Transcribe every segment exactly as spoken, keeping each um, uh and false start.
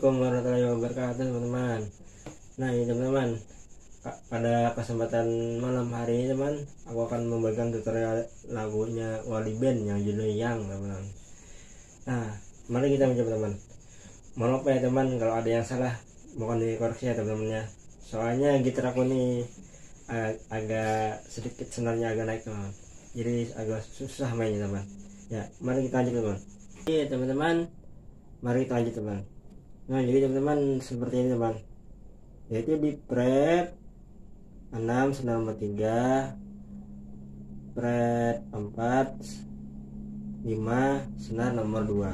Assalamualaikum warahmatullahi wabarakatuh teman-teman. Nah ini teman-teman, pada kesempatan malam hari ini teman, aku akan membagikan tutorial lagunya Wali Band yang judulnya Yang teman-teman. Nah mari kita mencoba teman. Mohon maaf ya teman kalau ada yang salah, mohon dikoreksi ya teman-teman ya. Soalnya gitar aku ini ag agak sedikit senarnya agak naik teman, jadi agak susah mainnya teman. Ya mari kita lanjut teman. Oke teman-teman, mari kita lanjut teman. Nah jadi teman-teman seperti ini teman, yaitu di fret enam senar nomor tiga, fret empat, lima senar nomor dua.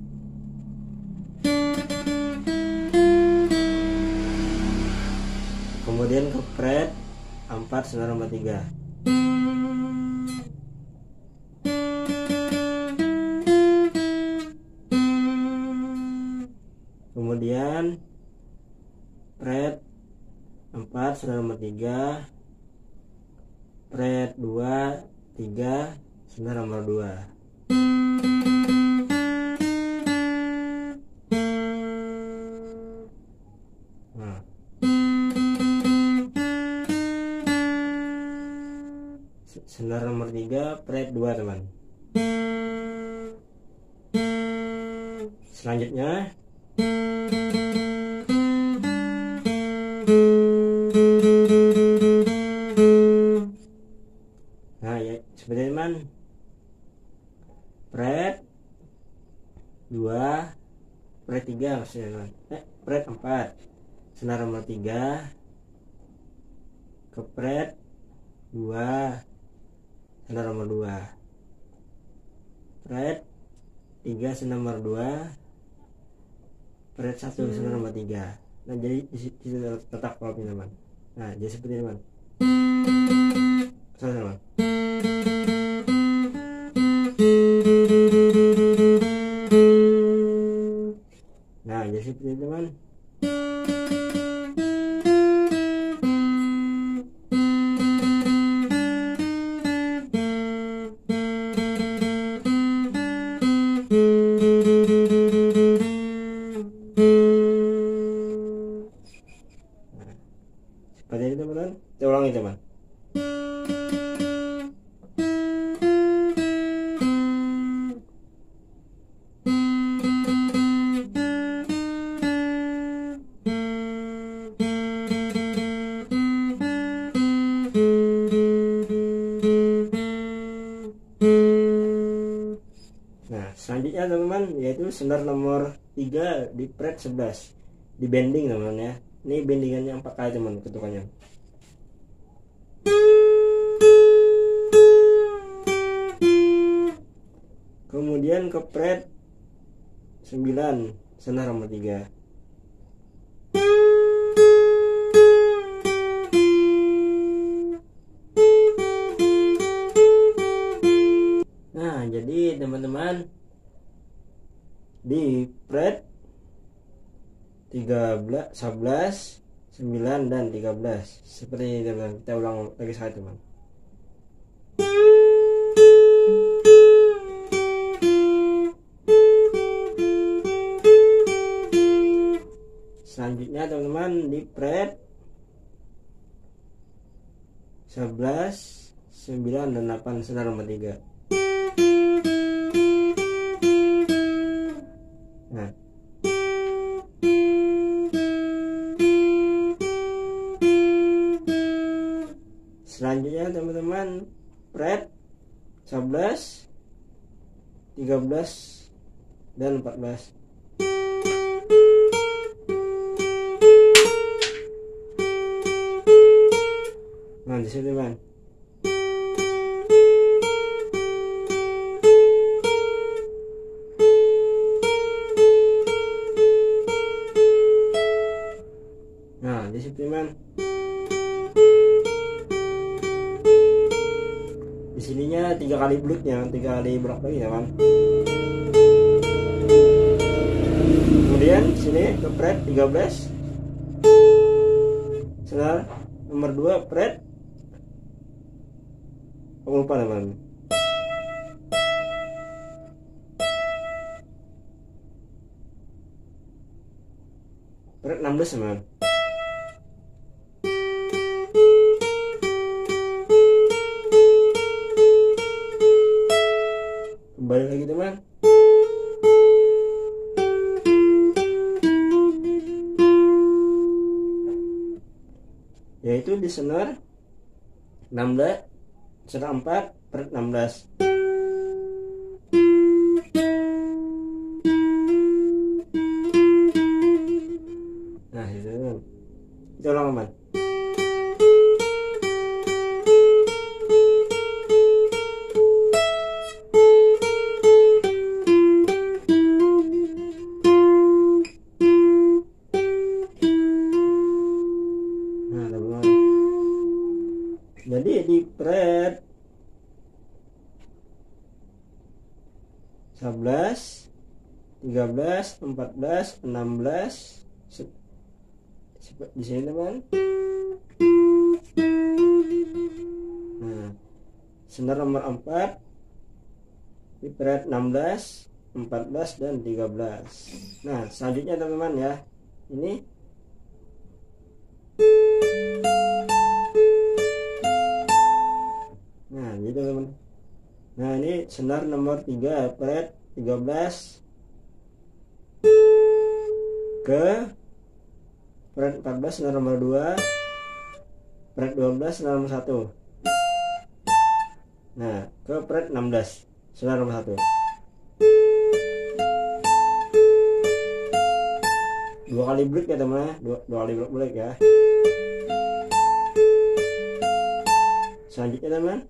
Kemudian ke fret empat senar nomor tiga. Kemudian fret empat senar nomor tiga, fret dua, tiga senar nomor dua. Nah. Senar nomor tiga, fret dua teman. Selanjutnya nah ya seperti teman, fret dua, fret tiga maksudnya teman. Eh, fret empat senar nomor tiga ke fret dua senar nomor dua, fret tiga senar nomor dua, fret satu senar nomor tiga. Nah jadi disitu letak chordnya teman. Nah jadi seperti ini teman. Sama teman. Nah jadi seperti itu teman. Seperti ini teman-teman, kita ulangi teman. Nah selanjutnya teman-teman, yaitu senar nomor tiga di fret sebelas, di bending teman-teman ya. Ini bendingannya empat kali teman, ketukannya. Kemudian ke fret sembilan senar nomor tiga. Nah jadi teman-teman, di fret tiga belas, sebelas, sembilan dan tiga belas. Seperti ini teman. Kita ulang lagi sekali teman. Selanjutnya teman-teman, di fret sebelas, sembilan dan delapan senar nomor tiga. Nah selanjutnya teman-teman, fret sebelas, tiga belas dan empat belas. Nah di sini teman. Nah di sini teman. Di sininya tiga kali blutnya, tiga kali bolak lagi teman. Kemudian sini ke fret tiga belas, senar nomor dua, fret aku lupa teman. belas teman. Kembali lagi teman. Yaitu di senar enam belas, senar empat per enam belas. Nah itu teman, kita ulang teman. Nah teman, jadi di fret sebelas, tiga belas, empat belas, enam belas di sini teman. Nah, senar nomor empat di fret enam belas, empat belas dan tiga belas. Nah, selanjutnya teman-teman ya. Ini Nah, gitu teman. Nah, ini senar nomor tiga fret tiga belas ke fret empat belas senar nomor dua, fret dua belas senar nomor satu. Nah, ke fret enam belas senar nomor satu. Dua kali break ya teman ya, dua, dua kali break, break ya. Selanjutnya teman,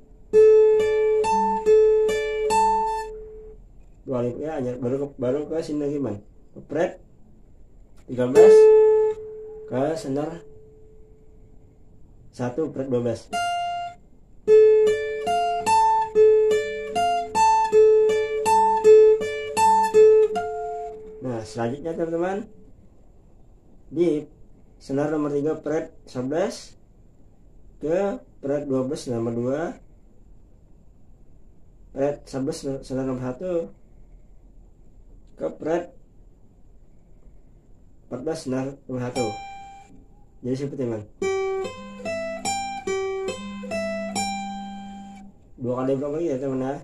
dua kali ya, baru ke, baru ke sini lagi man, ke fret tiga belas ke senar satu fret dua belas. Nah selanjutnya teman-teman, di senar nomor tiga fret sebelas ke fret dua belas senar nomor dua, fret sebelas senar nomor satu ke fret empat belas senar nomor satu. Jadi seperti teman, dua kali blok lagi ya teman ya.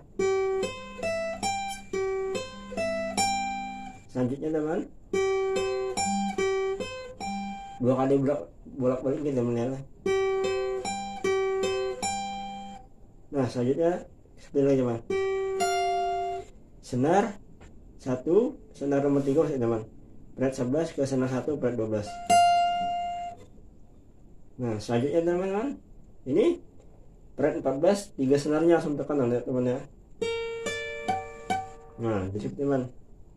Selanjutnya teman, dua kali blok bolak balik gitu teman ya. Nah selanjutnya seperti lagi teman, senar satu senar nomor tiga teman, fret sebelas ke senar satu fret dua belas. Nah selanjutnya teman-teman, ini fret empat belas tiga senarnya langsung tekan teman ya. Nah jadi teman,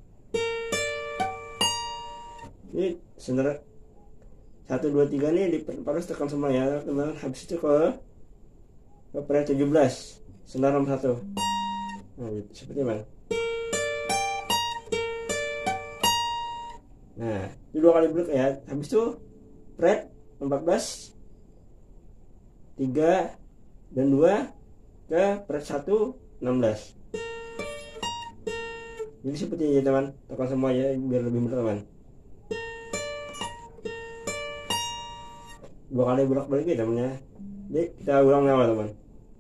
ini senar satu dua tiga nih di fret empat belas tekan semua ya teman. Habis itu ke ke fret tujuh belas senar nomor satu. Nah gitu, seperti teman. Nah itu dua kali break ya. Habis itu fret empat belas tiga dan dua ke fret satu enam belas. Jadi seperti ini teman, tekan semua ya biar lebih mudah teman. Dua kali bolak balik ya teman ya. Jadi kita ulang awal teman.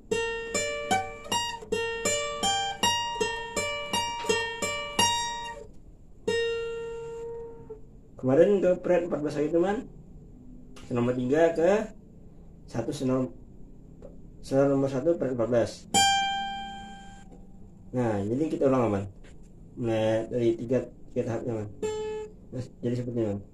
Kemarin ke fret empat belas lagi teman, senar nomor tiga ke satu senar senar nomor satu fret empat belas. Nah jadi kita ulang teman, mulai dari tiga tiga tahap teman. Nah, jadi seperti ini teman.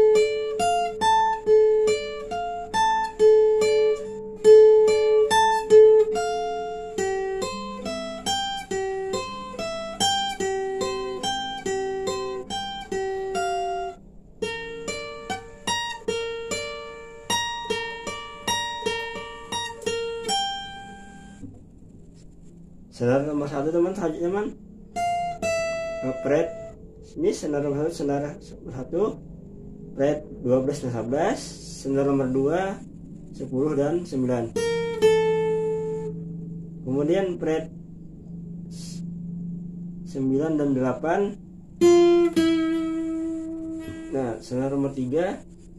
Senar nomor satu teman, selanjutnya teman ke fret ini senar nomor satu senar nomor satu fret dua belas dan sebelas, senar nomor dua sepuluh dan sembilan. Kemudian fret sembilan dan delapan. Nah senar nomor tiga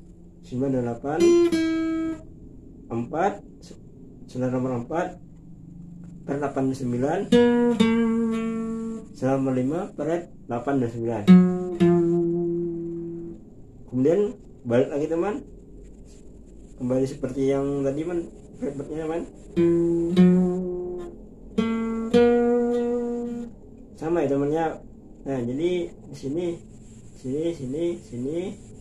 sembilan dan delapan, empat, senar nomor empat per delapan dan sembilan, senar nomor lima per delapan dan sembilan. Kemudian balik lagi teman, kembali seperti yang tadi man, fretboardnya teman, sama ya temannya. Nah jadi di sini, sini, sini, sini.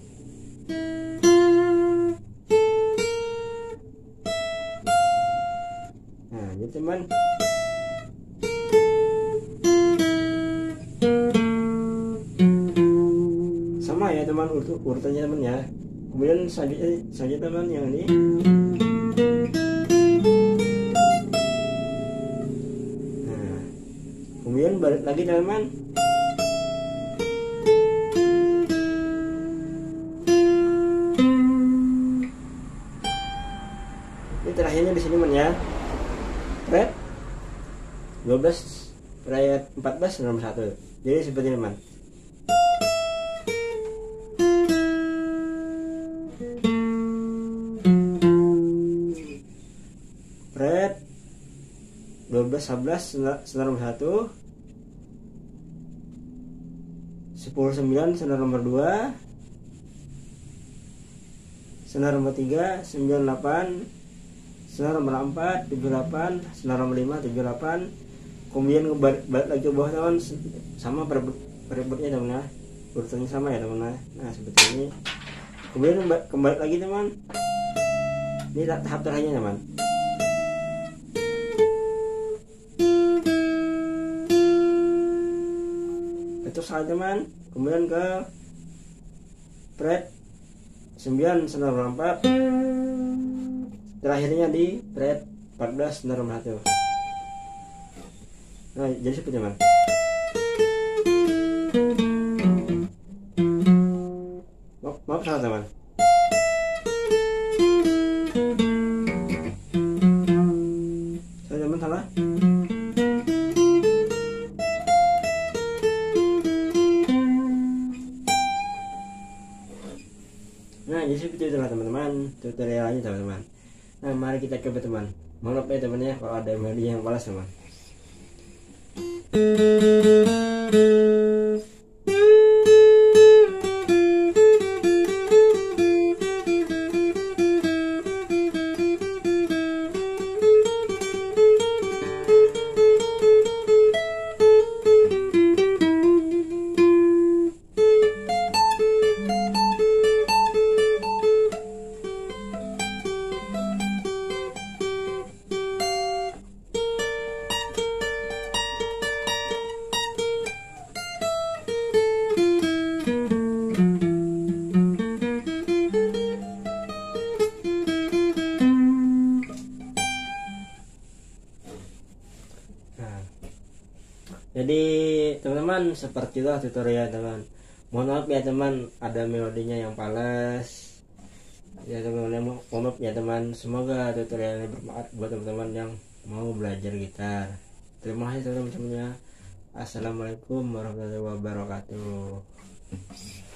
Nah jadi teman, sama ya teman urut urutannya teman ya. Kemudian selanjutnya, selanjutnya teman yang ini. Nah kemudian balik lagi teman. Ini terakhirnya di sini teman ya. Fret dua belas, fret empat belas nomor satu. Jadi seperti ini teman. Fret dua belas, sebelas senar nomor satu, sepuluh, sembilan senar nomor dua, senar nomor tiga, sembilan, delapan, senar nomor empat, tujuh, delapan, senar nomor lima, tujuh, delapan. Kemudian balik, balik lagi ke bawah teman, sama fretboardnya teman ya, urutannya sama ya teman. Nah seperti ini. Kemudian kembali lagi teman, ini tahap terakhirnya teman. Itu salah teman. Kemudian ke fret sembilan senar nomor empat, terakhirnya di fret empat belas senar nomor satu. Nah jadi seperti teman. Maaf, maaf salah teman. Salah teman, salah. Nah jadi seperti itulah teman-teman tutorialnya teman-teman. Nah mari kita coba teman. Maaf ya teman ya kalau ada melodi yang balas teman. Jadi teman-teman seperti itulah tutorial teman. Mohon maaf ya teman ada melodinya yang falas. Ya teman-teman mohon maaf ya teman. Semoga tutorialnya bermanfaat buat teman-teman yang mau belajar gitar. Terima kasih teman-teman semuanya. Assalamualaikum warahmatullahi wabarakatuh.